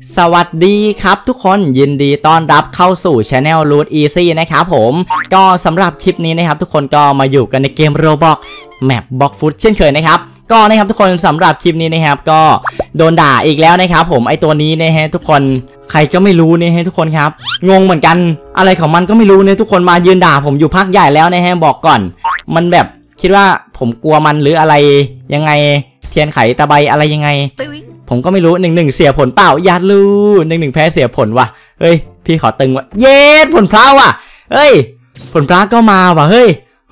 สวัสดีครับทุกคนยินดีต้อนรับเข้าสู่ Channel Root Easy นะครับผมก็สำหรับคลิปนี้นะครับทุกคนก็มาอยู่กันในเกม Roblox Map Block Food เช่นเคยนะครับก็นะครับทุกคนสำหรับคลิปนี้นะครับก็โดนด่าอีกแล้วนะครับผมไอตัวนี้นะฮะทุกคนใครก็ไม่รู้นะฮะทุกคนครับงงเหมือนกันอะไรของมันก็ไม่รู้เนี่ยทุกคนมายืนด่าผมอยู่พักใหญ่แล้วนะฮะบอกก่อนมันแบบคิดว่าผมกลัวมันหรืออะไรยังไงเทียนไขตะไบอะไรยังไงผมก็ไม่รู้1-1เสียผลเปล่ายัดลู1-1แพ้เสียผลว่ะเฮ้ยพี่ขอตึงว่ะเย็ดผลพระว่ะเฮ้ยผลพระก็มาว่ะเฮ้ย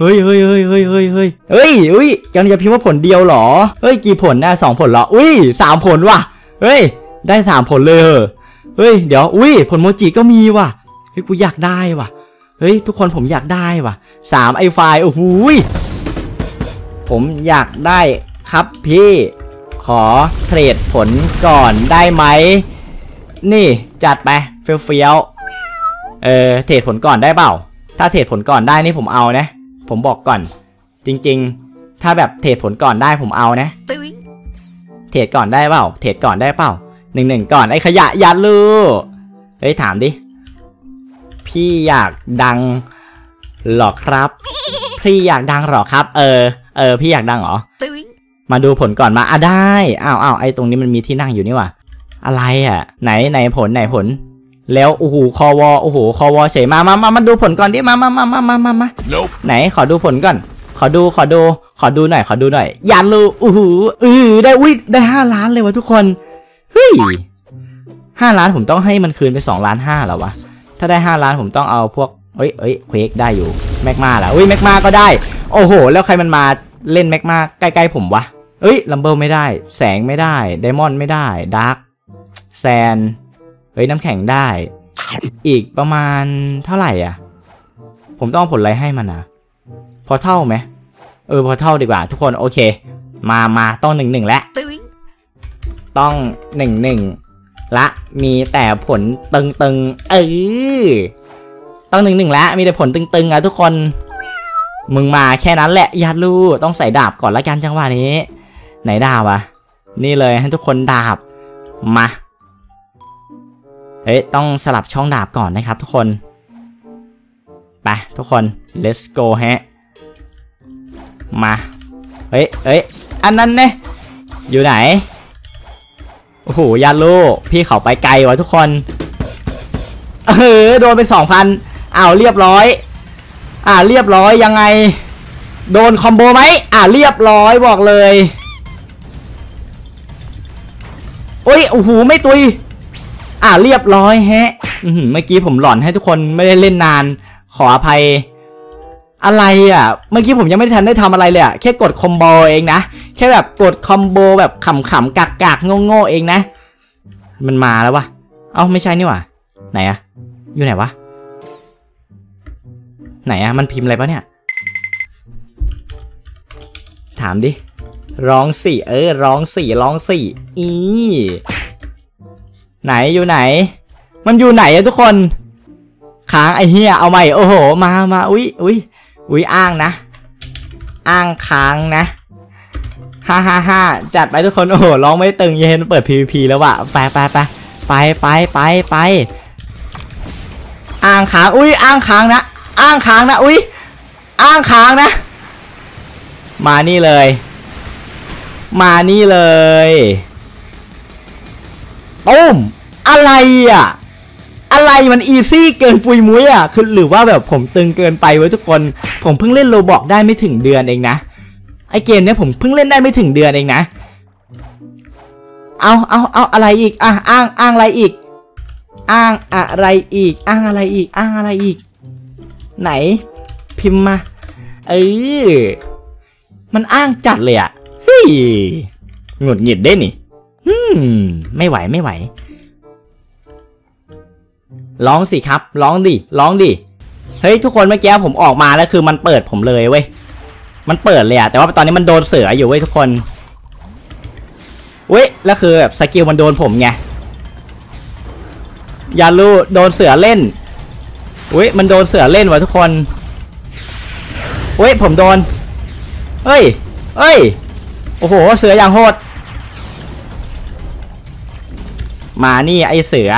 ยังจะพิมพ์ว่าผลเดียวหรอเฮ้ยกี่ผลนะ2ผลหรอ3ผลว่ะเฮ้ยได้3ผลเลยเฮ้ยเดี๋ยวผลโมจิก็มีว่ะเฮ้ยกูอยากได้ว่ะเฮ้ยทุกคนผมอยากได้ว่ะ3ไอไฟล์โอ้โหผมอยากได้ครับพี่ขอเทรดผลก่อนได้ไหมนี่จัดไปเฟี้ยวเทรดผลก่อนได้เปล่าถ้าเทรดผลก่อนได้นี่ผมเอานะผมบอกก่อนจริงๆถ้าแบบเทรดผลก่อนได้ผมเอานะเทรดก่อนได้เปล่าเทรดก่อนได้เปล่า1-1ก่อนไอ้ขยะยัดลูเฮ้ยถามดิพี่อยากดังหรอครับพี่อยากดังหรอครับพี่อยากดังหรอมาดูผลก่อนมาได้อ้าวไอ้ตรงนี้มันมีที่นั่งอยู่นี่ว่ะอะไรไหนผลแล้วโอ้โหคอวอเฉยมาดูผลก่อนดิมาไหนขอดูผลก่อนขอดูหน่อยยันลูได้5 ล้านเลยวะทุกคนเฮ้ย5 ล้านผมต้องให้มันคืนไป2.5 ล้านแล้ววะถ้าได้5 ล้านผมต้องเอาพวกเควกได้อยู่แมกมาแล้วแมกมาก็ได้โอ้โหแล้วใครมันมาเล่นแมกมาใกล้ๆผมวะลัมเบิลไม่ได้แสงไม่ได้ไดมอนด์ไม่ได้ดาร์กแซนน้ำแข็งได้อีกประมาณเท่าไหร่ผมต้องผลอะไรให้มันพอเท่าไหมพอเท่าดีกว่าทุกคนโอเคมาต้อง1-1แล้วต้อง1-1ละมีแต่ผลตึงต้อง1-1แล้วมีแต่ผลตึงทุกคนมึงมาแค่นั้นแหละญาติลูกต้องใส่ดาบก่อนละกันจังหวะนี้ไหนดาบนี่เลยให้ทุกคนดาบมาต้องสลับช่องดาบก่อนนะครับทุกคนไปทุกคน let's go ฮะมาอันนั้นเนี่ยอยู่ไหนโอ้โหญาติลูกพี่เขาไปไกลวะทุกคนโดนไป 2,000อ้าวเรียบร้อยยังไงโดนคอมโบไหมเรียบร้อยบอกเลยโอ้โหไม่ตุยเรียบร้อยฮะเมื่อกี้ผมหลอนให้ทุกคนไม่ได้เล่นนานขออภัยอะไรเมื่อกี้ผมยังไม่ทันได้ทำอะไรเลยแค่กดคอมโบเองนะแค่แบบกดคอมโบแบบขำๆกากๆโง่ๆเองนะมันมาแล้ววะไม่ใช่นี่หว่าไหนอยู่ไหนวะไหนมันพิมพ์อะไรปะเนี่ยถามดิร้องสิร้องสิไหนอยู่ไหนมันอยู่ไหนทุกคนค้างไอเฮียเอาใหม่โอ้โหมาอุ้ยอ้างนะอ้างค้างนะ5จัดไปทุกคนโอ้โหร้องไม่ตึงเย็นเปิด PVP แล้วว่ะไปอ้างค้างอ้างค้างนะอ้างค้างนะมานี่เลยตุ้มอะไรมันอีซี่เกินปุยมุ้ยคือหรือว่าแบบผมตึงเกินไปไว้ทุกคนผมเพิ่งเล่นโรบล็อกได้ไม่ถึงเดือนเองนะไอเกมเนี้ยผมเพิ่งเล่นได้ไม่ถึงเดือนเองนะเอาอะไรอีกอ้างอะไรอีกไหนพิมพ์มามันอ้างจัดเลยเฮ้ยหงุดหงิดได้นี่ไม่ไหวร้องสิครับร้องดิเฮ้ยทุกคนเมื่อกี้ผมออกมาแล้วคือมันเปิดผมเลยเว้ยมันเปิดเลยแต่ว่าตอนนี้มันโดนเสืออยู่เว้ยทุกคนแล้วคือแบบสกิลมันโดนผมไงอย่ารู้โดนเสือเล่นมันโดนเสือเล่นวะทุกคนผมโดนเฮ้ยโอ้โหเสืออย่างโหดมานี่ไอเสือ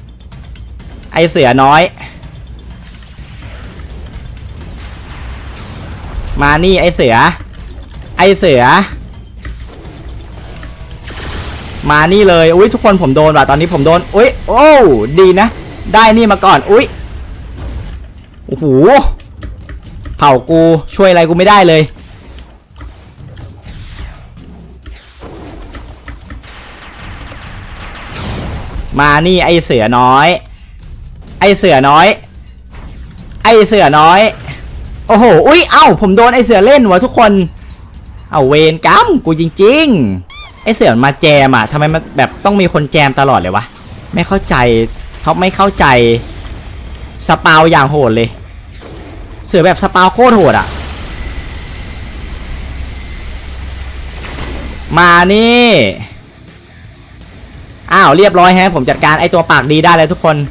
น้อยมานี่ไอเสือมานี่เลยอุ้ยทุกคนผมโดนว่ะตอนนี้ผมโดนอุ้ยโอ้ดีนะได้นี่มาก่อนอุ้ยโอ้โหเผากูช่วยอะไรกูไม่ได้เลยมานี่ไอเสือน้อยโอ้โหอุ้ยเอ้าผมโดนไอเสือเล่นวะทุกคนเอาเวรกรรมกูจริงๆไอเสือมาแจมอ่ะทำไมมันแบบต้องมีคนแจมตลอดเลยวะไม่เข้าใจเขาไม่เข้าใจสปาวอย่างโหดเลยเสือแบบสปาวโคตรโหดอ่ะมานี่อ้าวเรียบร้อยฮะผมจัดการไอตัวปากดีได้เลยทุกคน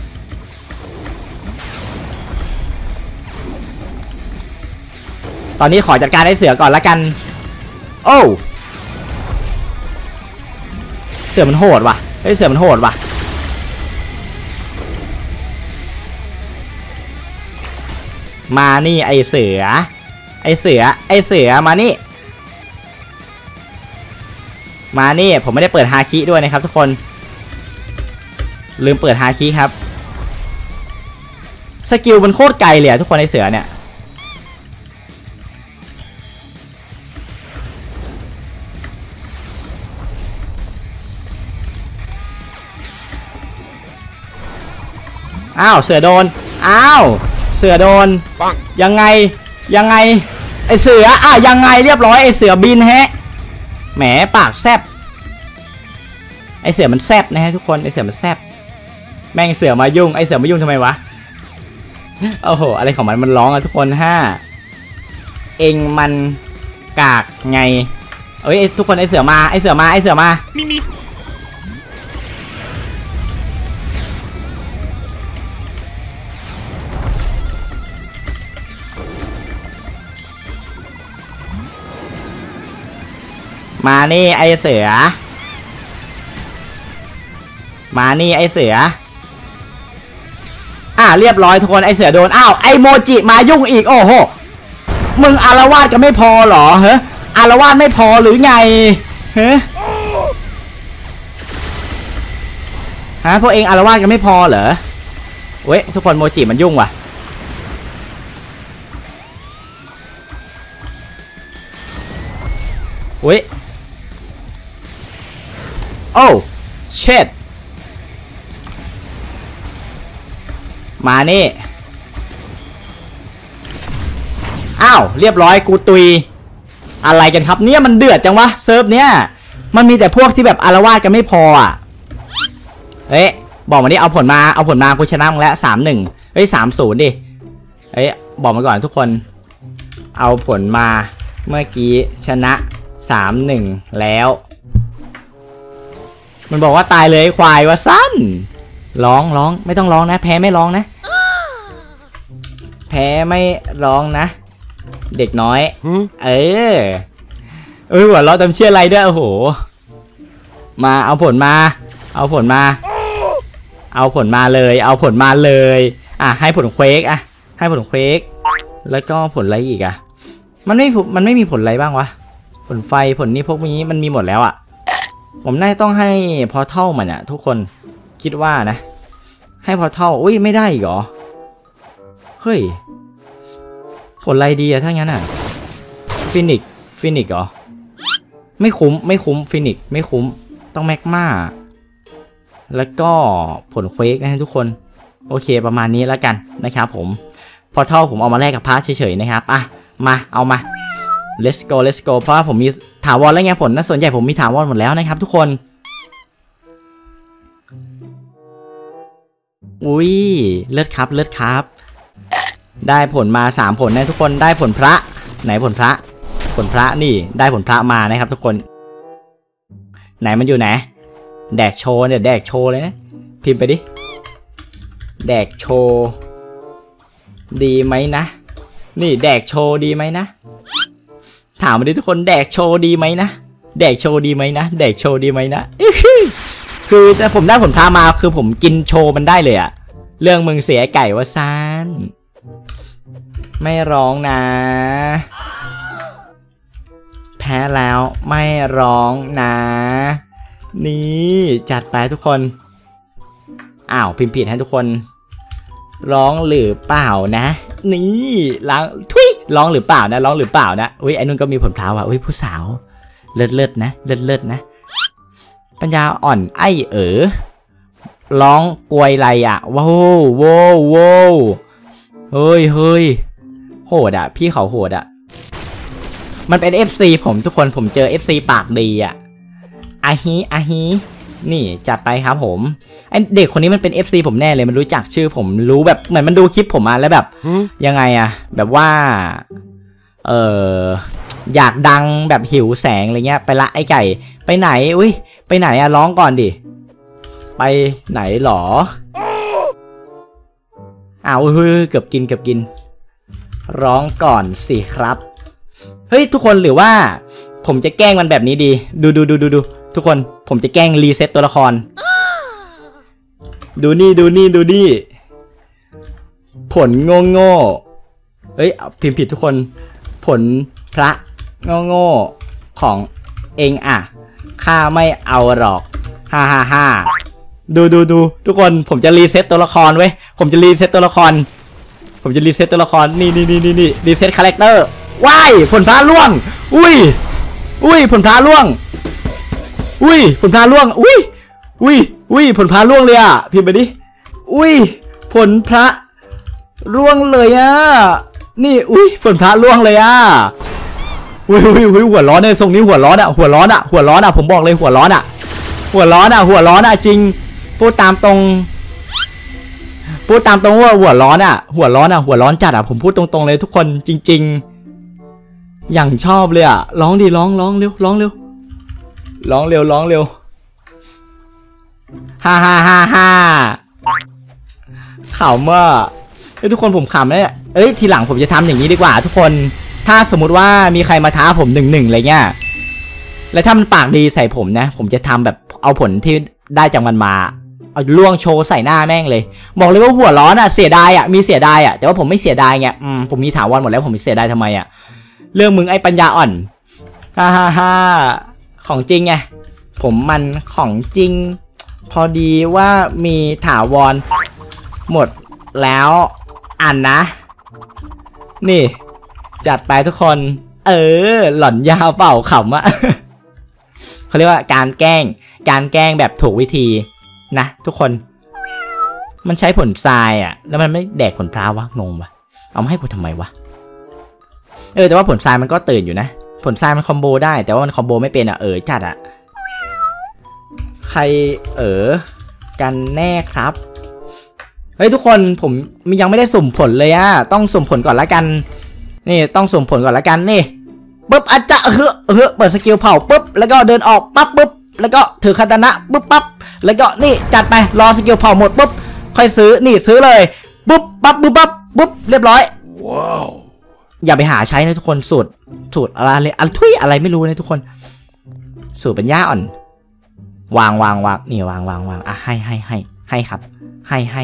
ตอนนี้ขอจัดการไอเสือก่อนละกันโอ้เสือมันโหดว่ะไอเสือมันโหดว่ะมานี่ไอเสือมานี่ผมไม่ได้เปิดฮาคิด้วยนะครับทุกคนลืมเปิดฮาคิครับสกิลมันโคตรไกลเลยทุกคนไอเสือเนี่ยอ้าวเสือโดนยังไงไอเสือยังไงเรียบร้อยไอเสือบินแฮะแหมปากแซบไอเสือมันแซบนะฮะทุกคนไอเสือมันแซบแม่งเสือมายุ่งไอเสือมายุ่งทำไมวะโอ้โหอะไรของมันร้องอะทุกคนเองมันกากไงเอ้ยทุกคนไอเสือมามานี่ไอเสือเรียบร้อยทุกคนไอเสือโดนอ้าวไอโมจิมายุ่งอีกโอ้โหมึงอารวาสกันไม่พอหรอเฮ้อารวาสไม่พอหรือไงเฮ้พวกเองอารวาสกันไม่พอเหรอเว้ยทุกคนโมจิมันยุ่งว่ะเว้ยโอ้เช็ดมานี่อ้าวเรียบร้อยกูตุยอะไรกันครับเนี่ยมันเดือดจังวะเซิร์ฟเนี้ยมันมีแต่พวกที่แบบอารวาสกันไม่พออ่ะเอ๊ะบอกมาดิเอาผลมากูชนะมึงแล้ว3-1เฮ้ย3-0ดิเอ๊ะบอกมาก่อนทุกคนเอาผลมาเมื่อกี้ชนะ3-1แล้วมันบอกว่าตายเลยควายวะสั้นร้องไม่ต้องร้องนะแพ้ไม่ร้องนะเด็กน้อยหัวเราะจำเชื่ออะไรด้วยโอ้โหมาเอาผลมาเลยให้ผลเควกแล้วก็ผลอะไรอีกมันไม่มีผลอะไรบ้างวะผลไฟผลนี้พวกนี้มันมีหมดแล้วผมน่าต้องให้พอร์ทัลมันทุกคนคิดว่านะให้พอร์ทัลอุ้ยไม่ได้หรอเฮ้ยผลอะไรดีถ้างั้นฟินิกเหรอไม่คุ้มฟินิกไม่คุ้มต้องแมกมาแล้วก็ผลเควกนะทุกคนโอเคประมาณนี้แล้วกันนะครับผมพอร์ทัลผมเอามาแลกกับพาร์ทเฉยๆนะครับมาเอามา let's go เพราะว่าผมมีถาวรแล้วไงผลนะส่วนใหญ่ผมมีถาวรหมดแล้วนะครับทุกคนอุ้ยเลือดครับได้ผลมา3ผลนะทุกคนได้ผลพระไหนผลพระนี่ได้ผลพระมานะครับทุกคนไหนมันอยู่ไหนแดกโชว์เนี่ยแดกโชว์เลยนะพิมพ์ไปดิแดกโชว์ดีไหมนะนี่แดกโชว์ดีไหมนะถามมาดิทุกคนแดกโชว์ดีไหมนะคือแต่ผมได้ผลพามาคือผมกินโชว์มันได้เลยอะเรื่องมึงเสียไก่ว่าซานไม่ร้องนะแพ้แล้วไม่ร้องนะนี่จัดไปทุกคนอ้าวพิมพ์ผิดให้ทุกคนร้องหรือเปล่านะนี่ร้องทุยร้องหรือเปล่านะร้องหรือเปล่านะอุ้ยไอ้นุ่นก็มีผลพาว่ะอุ้ยผู้สาวเลิศนะเลิศนะปัญญาอ่อนไอ้ร้องกวยไรอ่ะว้าวเฮ้ยโหดอ่ะพี่เขาโหดอ่ะมันเป็น FC ผมทุกคนผมเจอ FC ปากดีอ่ะอาฮีนี่จัดไปครับผมไอเด็กคนนี้มันเป็น FC ผมแน่เลยมันรู้จักชื่อผมรู้แบบเหมือนมันดูคลิปผมมาแล้วแบบยังไงอะแบบว่าอยากดังแบบหิวแสงอะไรเงี้ยไปละไอไก่ไปไหนอุ้ยไปไหนอะร้องก่อนดิไปไหนหรออ้าวเกือบกินร้องก่อนสิครับเฮ้ยทุกคนหรือว่าผมจะแกล้งมันแบบนี้ดีดูทุกคนผมจะแกล้งรีเซ็ตตัวละครดูนี่ผลโง่เฮ้ยพิมพ์ผิดทุกคนผลพระโง่ของเองอ่ะข้าไม่เอาหรอกฮ่าดูทุกคนผมจะรีเซ็ตตัวละครเว้ยผมจะรีเซ็ตตัวละครนี่รีเซ็ตคาแรคเตอร์ว้ายผลพระล่วงอุ้ยผลพระล่วงผลพระล่วงผลพระล่วงเลยอ่ะพิมพ์ไปดิผลพระร่วงเลยอ่ะนี่ผลพระร่วงเลยอ่ะหัวร้อนในทรงนี้หัวร้อนอ่ะผมบอกเลยหัวร้อนอ่ะจริงพูดตามตรงว่าหัวร้อนจัดอ่ะผมพูดตรงๆเลยทุกคนจริงๆอย่างชอบเลยอ่ะร้องดิร้องเร็วฮ่าขำว่าทุกคนผมขำเนี่ยทีหลังผมจะทำอย่างนี้ดีกว่าทุกคนถ้าสมมุติว่ามีใครมาท้าผม1-1อะไรเงี้ยแล้วถ้ามันปากดีใส่ผมนะผมจะทำแบบเอาผลที่ได้จากมันมาเอาล่วงโชว์ใส่หน้าแม่งเลยบอกเลยว่าหัวร้อนอ่ะเสียดายอ่ะมีเสียดายอ่ะแต่ว่าผมไม่เสียดายไงผมมีถาวรหมดแล้วผมเสียดายทำไมอ่ะเรื่องมึงไอ้ปัญญาอ่อนฮ่าของจริงไงผมมันของจริงพอดีว่ามีถาวรหมดแล้วนะนี่จัดไปทุกคนหล่อนยาวเปล่าขำอะ เขาเรียกว่าการแกล้งแบบถูกวิธีนะทุกคนมันใช้ผลทรายอะแล้วมันไม่แดกผลพร้าววะงงวะเอามาให้กูทำไมวะแต่ว่าผลทรายมันก็ตื่นอยู่นะผลทรายมันคอมโบได้แต่ว่ามันคอมโบไม่เป็นอะจัดอะใครกันแน่ครับเฮ้ยทุกคนผมยังไม่ได้สุ่มผลเลยอะต้องสุ่มผลก่อนละกันนี่ต้องสุ่มผลก่อนละกันนี่ปุ๊บอาจจะเปิดสกิลเผาปุ๊บแล้วก็เดินออกปั๊บปุ๊บแล้วก็ถือคาตานะปุ๊บปั๊บแล้วก็นี่จัดไปรอสกิลเผาหมดปุ๊บค่อยซื้อนี่ซื้อเลยปุ๊บปั๊บปุ๊บเรียบร้อยว้าวอย่าไปหาใช้นะทุกคนสูตรอะไรไม่รู้นะทุกคนสูตรเป็นย่าอ่อนวางนี่วางอ่ะให้ครับให้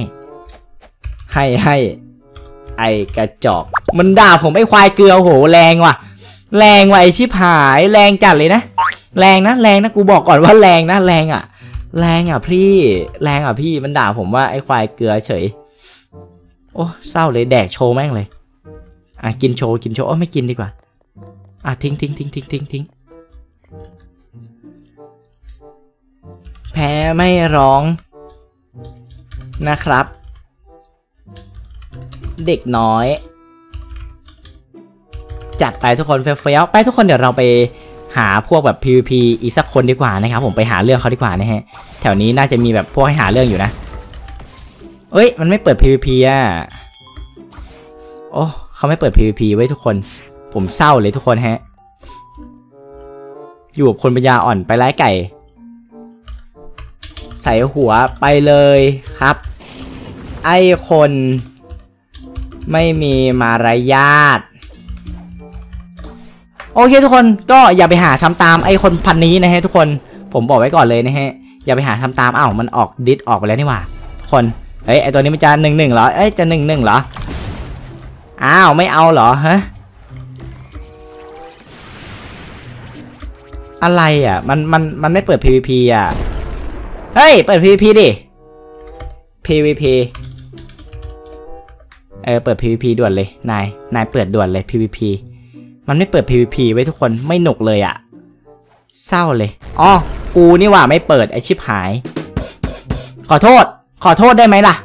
ไอกระจอกมันด่าผมไอควายเกลือโหแรงว่ะไอชิบหายแรงจัดเลยนะแรงนะกูบอกก่อนว่าแรงอ่ะพี่มันด่าผมว่าไอควายเกลือเฉยโอ้เศร้าเลยแดกโชว์แม่งเลยกินโชว์ไม่กินดีกว่าทิ้งแพ้ไม่ร้องนะครับเด็กน้อยจัดไปทุกคนเฟี้ยวไปทุกคนเดี๋ยวเราไปหาพวกแบบ PVP อีกสักคนดีกว่านะครับผมไปหาเรื่องเขาดีกว่านะฮะแถวนี้น่าจะมีแบบพวกให้หาเรื่องอยู่นะมันไม่เปิด PVP อ่ะโอ้เขาไม่เปิด PVP ไว้ทุกคนผมเศร้าเลยทุกคนฮะอยู่กับคนปัญญาอ่อนไปไล่ไก่ใส่หัวไปเลยครับไอ้คนไม่มีมารยาทโอเคทุกคนก็อย่าไปหาทำตามไอ้คนพันนี้นะฮะทุกคนผมบอกไว้ก่อนเลยนะฮะอย่าไปหาทำตามอ้าวมันออกดิสออกไปแล้วนี่หว่าคนเฮ้ยไอตัวนี้มันจะ1-1เหรอเอ้ยจะ1-1เหรออ้าวไม่เอาเหรอฮะอะไรอ่ะมันไม่เปิด PVP อ่ะเฮ้ยเปิด PVP ดิ PVP เปิด PVP ด่วนเลยนายเปิดด่วนเลย PVP มันไม่เปิด PVP ไว้ทุกคนไม่หนุกเลยอ่ะเศร้าเลยอ๋อกูนี่ว่าไม่เปิดไอชิบหายขอโทษได้ไหมล่ะ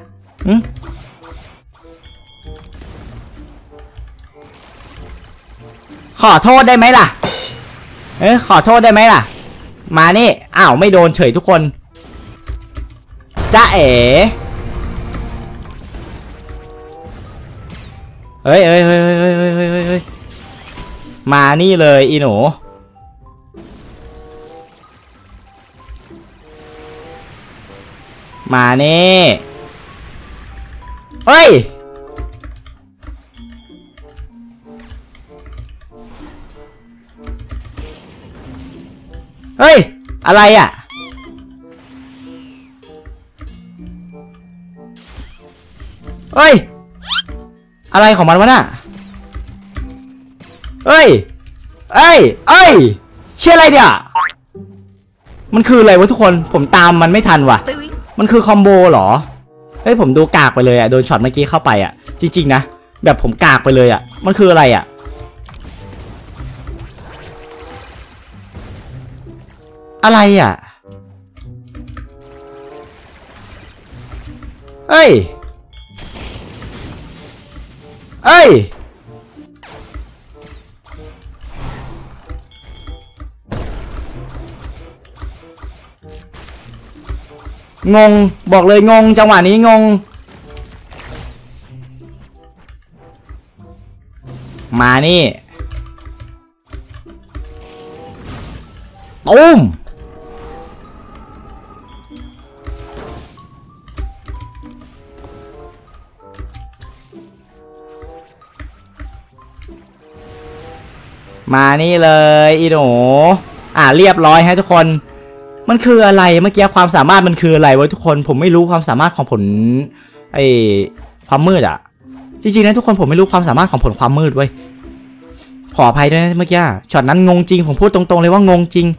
ขอโทษได้ไหมล่ะขอโทษได้ไหมล่ะมานี่อ้าวไม่โดนเฉยทุกคนจ๊ะเอ๋เฮ้ยมานี่เลยอีหนูมานี่เฮ้ยอะไรอ่ะเฮ้ยอะไรของมันวะน่ะเฮ้ยเชื่ออะไรเนี่ยมันคืออะไรวะทุกคนผมตามมันไม่ทันว่ะมันคือคอมโบเหรอเฮ้ยผมดูกากไปเลยอ่ะโดนช็อตเมื่อกี้เข้าไปอ่ะจริงๆนะแบบผมกากไปเลยอ่ะมันคืออะไรอ่ะอะไรอ่ะเอ้ยงงบอกเลยงงจังหวะนี้งงมานี่ตุ้มมานี่เลยอีหนูเรียบร้อยให้ทุกคนมันคืออะไรเมื่อกี้ความสามารถมันคืออะไรวะทุกคนผมไม่รู้ความสามารถของผลความมืดอ่ะจริงๆนะทุกคนผมไม่รู้ความสามารถของผลความมืดเว้ยขออภัยด้วยนะเมื่อกี้ช็อตนั้นงงจริงผมพูดตรงๆเลยว่างงจริง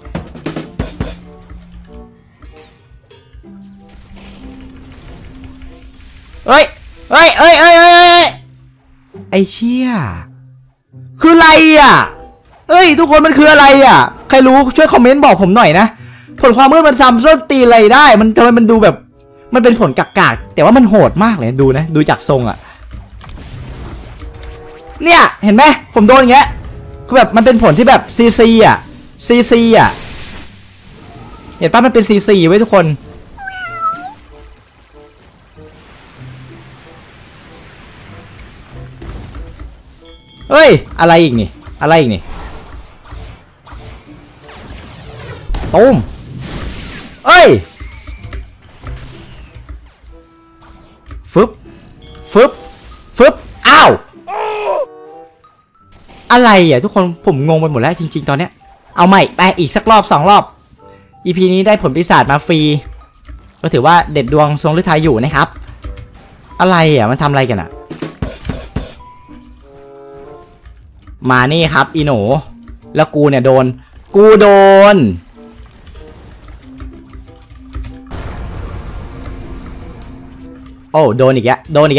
เอ้ยไอเชี่ยคืออะไรอ่ะทุกคนมันคืออะไรอ่ะใครรู้ช่วยคอมเมนต์บอกผมหน่อยนะผลความมืดมันซ้ำส้นตีอะไรได้มันทำไมมันดูแบบมันเป็นผลกากๆแต่ว่ามันโหดมากเลยดูนะดูจากทรงอ่ะเนี่ยเห็นไหมผมโดนอย่างเงี้ยคือแบบมันเป็นผลที่แบบซีอ่ะเห็นป่ะมันเป็นซีไว้ทุกคนอะไรอีกนี่ตูมฟึบอ้าวอะไรอ่ะทุกคนผมงงไปหมดแล้วจริงๆตอนเนี้ยเอาใหม่ไปอีกสักรอบ2 รอบ EP นี้ได้ผลปีศาจมาฟรีก็ถือว่าเด็ดดวงทรงฤทัยอยู่นะครับอะไรอ่ะมันทำอะไรกันอ่ะมานี่ครับอีหนูแล้วกูเนี่ยโดนโอ้โดนอีกแล้วโดนอีก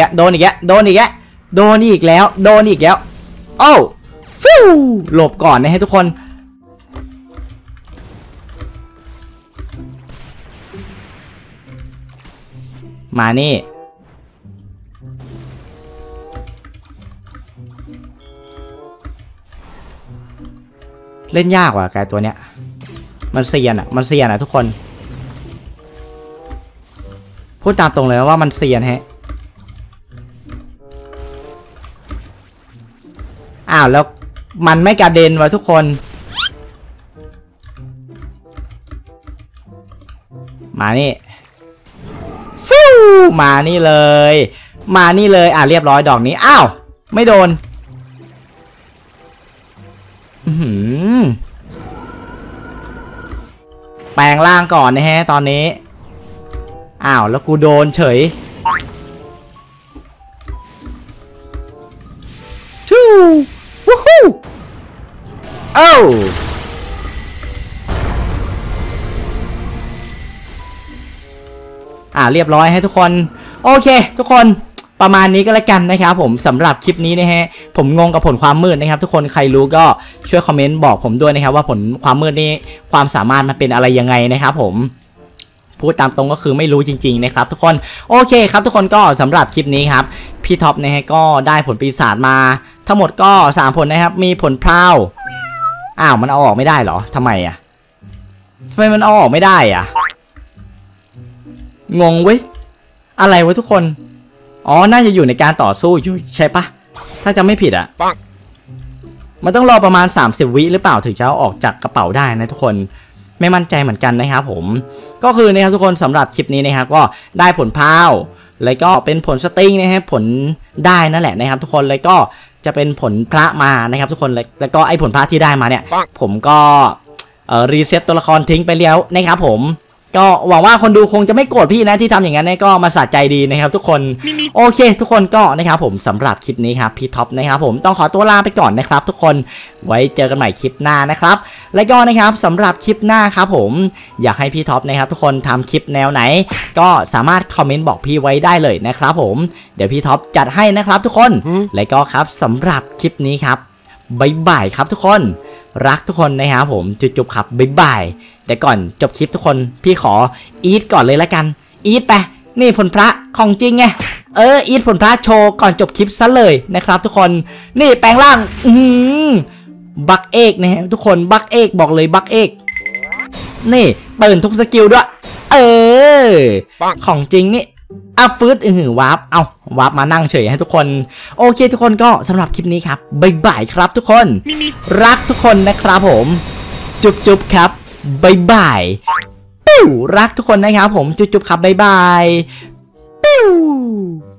แล้วโอ้ฟิวหลบก่อนนะให้ทุกคนมานี่เล่นยากว่ะแกตัวเนี้ยมันเซียนอ่ะทุกคนพูดตามตรงเลยว่ามันเซียนฮะอ้าวแล้วมันไม่กระเด็นวะทุกคนมานี่ฟิวมานี่เลยเรียบร้อยดอกนี้อ้าวไม่โดนแปลงร่างก่อนนะฮะตอนนี้อ้าวแล้วกูโดนเฉยทูวู้ฮู้เอ้าเรียบร้อยให้ทุกคนโอเคทุกคนประมาณนี้ก็แล้วกันนะครับผมสำหรับคลิปนี้นะฮะผมงงกับผลความมืดนะครับทุกคนใครรู้ก็ช่วยคอมเมนต์บอกผมด้วยนะครับว่าผลความมืดนี่ความสามารถมันเป็นอะไรยังไงนะครับผมพูดตามตรงก็คือไม่รู้จริงๆนะครับทุกคนโอเคครับทุกคนก็สำหรับคลิปนี้ครับพี่ท็อปนะฮะก็ได้ผลปีศาจมาทั้งหมดก็3ผลนะครับมีผลพราวมันเอาออกไม่ได้เหรอทำไมมันเอาออกไม่ได้งงเว้ยอะไรวะทุกคนน่าจะอยู่ในการต่อสู้อยู่ใช่ปะถ้าจะไม่ผิดมันต้องรอประมาณ30วิหรือเปล่าถึงจะเอาออกจากกระเป๋าได้นะทุกคนไม่มั่นใจเหมือนกันนะครับผมก็คือนะครับทุกคนสำหรับคลิปนี้นะครับก็ได้ผลพาวแล้วก็เป็นผลสติงนะครับผลได้นั่นแหละนะครับทุกคนแล้วก็จะเป็นผลพระมานะครับทุกคนแล้วก็ไอ้ผลพระที่ได้มาเนี่ยผมก็รีเซ็ตตัวละครทิ้งไปแล้วนะครับผมก็หวังว่าคนดูคงจะไม่โกรธพี่นะที่ทำอย่างนั้นก็มาสะใจดีนะครับทุกคนโอเคทุกคนก็นะครับผมสำหรับคลิปนี้ครับพี่ท็อปนะครับผมต้องขอตัวลาไปก่อนนะครับทุกคนไว้เจอกันใหม่คลิปหน้านะครับและก็นะครับสำหรับคลิปหน้าครับผมอยากให้พี่ท็อปนะครับทุกคนทำคลิปแนวไหนก็สามารถคอมเมนต์บอกพี่ไว้ได้เลยนะครับผมเดี๋ยวพี่ท็อปจัดให้นะครับทุกคนและก็ครับสำหรับคลิปนี้ครับบ๊ายบายครับทุกคนรักทุกคนนะครับผมจุ๊บๆครับบ๊ายบายแต่ก่อนจบคลิปทุกคนพี่ขออีทก่อนเลยละกันอีทไปนี่ผลพระของจริงไงอีทผลพระโชว์ก่อนจบคลิปซะเลยนะครับทุกคนนี่แปลงร่างบักเอกนะฮะทุกคนบักเอกบอกเลยบักเอกนี่ตื่นทุกสกิลด้วยของจริงนี่ฟืดวาร์ปวาร์ปมานั่งเฉยให้ทุกคนโอเคทุกคนก็สำหรับคลิปนี้ครับบ๊ายบายครับทุกคนรักทุกคนนะครับผมจุ๊บๆครับบ๊ายบายปิ้วรักทุกคนนะครับผมจุ๊บๆครับบ๊ายบายปิ้ว